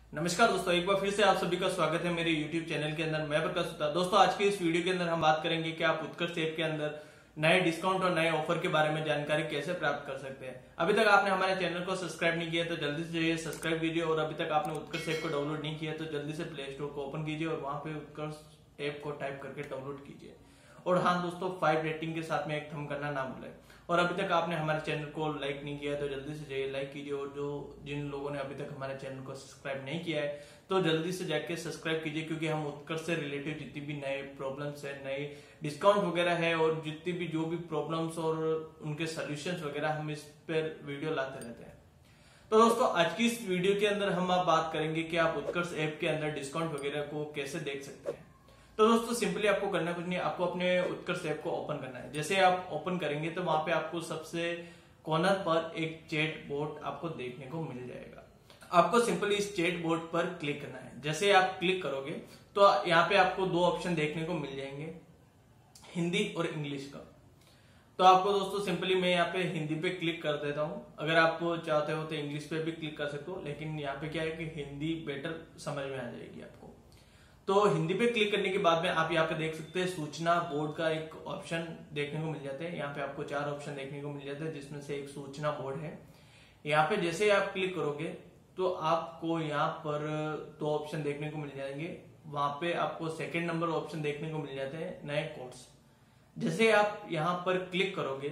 नमस्कार दोस्तों, एक बार फिर से आप सभी का स्वागत है मेरे YouTube चैनल के अंदर। मैं प्रकाश सुता। दोस्तों, आज के इस वीडियो के अंदर हम बात करेंगे कि आप उत्कर्ष ऐप के अंदर नए डिस्काउंट और नए ऑफर के बारे में जानकारी कैसे प्राप्त कर सकते हैं। अभी तक आपने हमारे चैनल को सब्सक्राइब नहीं किया तो जल्दी से जाइए सब्सक्राइब कीजिए, और अभी तक आपने उत्कर्ष ऐप को डाउनलोड नहीं किया तो जल्दी से प्ले स्टोर को ओपन कीजिए और वहां पे उत्कर्ष ऐप को टाइप करके डाउनलोड कीजिए। और हाँ दोस्तों, 5 रेटिंग के साथ में एक थंब करना ना भूलें। और अभी तक आपने हमारे चैनल को लाइक नहीं किया है तो जल्दी से जाइए लाइक कीजिए, और जिन लोगों ने अभी तक हमारे चैनल को सब्सक्राइब नहीं किया है तो जल्दी से जाके सब्सक्राइब कीजिए, क्योंकि हम उत्कर्ष से रिलेटेड जितनी भी नए प्रॉब्लम्स है, नए डिस्काउंट वगैरह है, और जितनी भी जो भी प्रॉब्लम्स और उनके सोल्यूशंस वगैरह हम इस पर वीडियो लाते रहते हैं। तो दोस्तों, आज की इस वीडियो के अंदर हम आप बात करेंगे कि आप उत्कर्ष ऐप के अंदर डिस्काउंट वगैरह को कैसे देख सकते हैं। तो दोस्तों, सिंपली आपको करना कुछ नहीं, आपको अपने उत्कर्ष ऐप को ओपन करना है। जैसे आप ओपन करेंगे तो वहां पे आपको सबसे कॉर्नर पर एक चैट बोट आपको देखने को मिल जाएगा। आपको सिंपली इस चैट बोट पर क्लिक करना है। जैसे आप क्लिक करोगे तो यहाँ पे आपको दो ऑप्शन देखने को मिल जाएंगे, हिंदी और इंग्लिश का। तो आपको दोस्तों सिंपली मैं यहाँ पे हिंदी पे क्लिक कर देता हूँ। अगर आप चाहते हो तो इंग्लिश पे भी क्लिक कर सकते हो, लेकिन यहाँ पे क्या है कि हिंदी बेटर समझ में आ जाएगी आपको। तो हिंदी पे क्लिक करने के बाद में आप यहाँ पे देख सकते हैं सूचना बोर्ड का एक ऑप्शन देखने को मिल जाता है। यहाँ पे आपको 4 ऑप्शन देखने को मिल जाता है, जिसमें से एक सूचना बोर्ड है। यहाँ पे जैसे आप क्लिक करोगे तो आपको यहाँ पर 2 ऑप्शन देखने को मिल जाएंगे। वहां पे आपको सेकंड नंबर ऑप्शन देखने को मिल जाते हैं, नए कोड्स। जैसे आप यहाँ पर क्लिक करोगे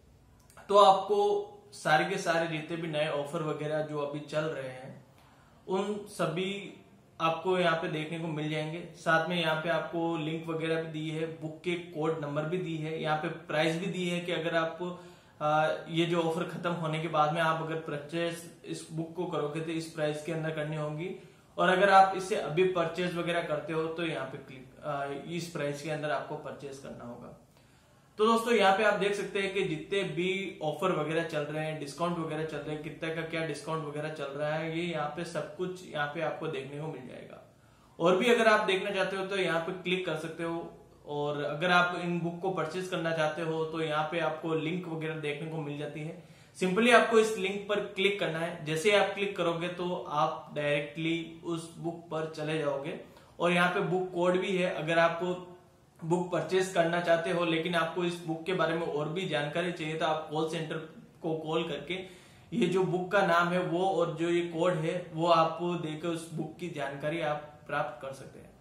तो आपको सारे के सारे जितने भी नए ऑफर वगैरह जो अभी चल रहे हैं उन सभी आपको यहाँ पे देखने को मिल जाएंगे। साथ में यहाँ पे आपको लिंक वगैरह भी दी है, बुक के कोड नंबर भी दी है, यहाँ पे प्राइस भी दी है कि अगर आप ये जो ऑफर खत्म होने के बाद में आप अगर परचेज इस बुक को करोगे तो इस प्राइस के अंदर करनी होगी, और अगर आप इसे अभी परचेज वगैरह करते हो तो यहाँ पे इस प्राइस के अंदर आपको परचेज करना होगा। तो दोस्तों, यहाँ पे आप देख सकते हैं कि जितने भी ऑफर वगैरह चल रहे हैं, डिस्काउंट वगैरह चल रहे हैं, कितने का क्या डिस्काउंट वगैरह चल रहा है, ये यहाँ पे सब कुछ यहाँ पे आपको देखने को मिल जाएगा। और भी अगर आप देखना चाहते हो तो यहाँ पे क्लिक कर सकते हो, और अगर आप इन बुक को परचेज करना चाहते हो तो यहाँ पे आपको लिंक वगैरह देखने को मिल जाती है। सिंपली आपको इस लिंक पर क्लिक करना है। जैसे आप क्लिक करोगे तो आप डायरेक्टली उस बुक पर चले जाओगे, और यहाँ पे बुक कोड भी है। अगर आप बुक परचेज करना चाहते हो लेकिन आपको इस बुक के बारे में और भी जानकारी चाहिए तो आप कॉल सेंटर को कॉल करके ये जो बुक का नाम है वो और जो ये कोड है वो आप देकर उस बुक की जानकारी आप प्राप्त कर सकते हैं।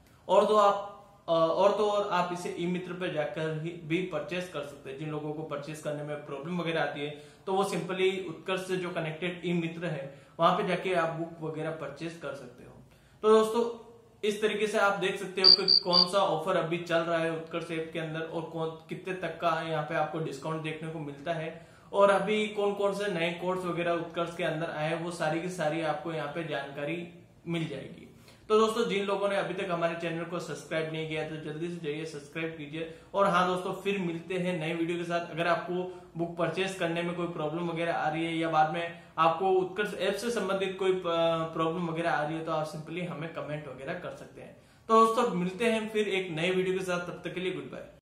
और आप इसे ई मित्र पर जाकर भी परचेज कर सकते हैं। जिन लोगों को परचेज करने में प्रॉब्लम वगैरह आती है तो वो सिंपली उत्कर्ष से जो कनेक्टेड ई मित्र है वहां पे जाके आप बुक वगैरह परचेज कर सकते हो। तो दोस्तों, इस तरीके से आप देख सकते हो कि कौन सा ऑफर अभी चल रहा है उत्कर्ष ऐप के अंदर, और कितने तक का यहाँ पे आपको डिस्काउंट देखने को मिलता है, और अभी कौन कौन से नए कोर्स वगैरह उत्कर्ष के अंदर आए हैं वो सारी की सारी आपको यहाँ पे जानकारी मिल जाएगी। तो दोस्तों, जिन लोगों ने अभी तक हमारे चैनल को सब्सक्राइब नहीं किया तो जल्दी से जाइए सब्सक्राइब कीजिए। और हाँ दोस्तों, फिर मिलते हैं नए वीडियो के साथ। अगर आपको बुक परचेज करने में कोई प्रॉब्लम वगैरह आ रही है, या बाद में आपको उत्कर्ष ऐप से संबंधित कोई प्रॉब्लम वगैरह आ रही है, तो आप सिंपली हमें कमेंट वगैरह कर सकते हैं। तो दोस्तों, मिलते हैं फिर एक नए वीडियो के साथ। तब तक के लिए गुड बाय।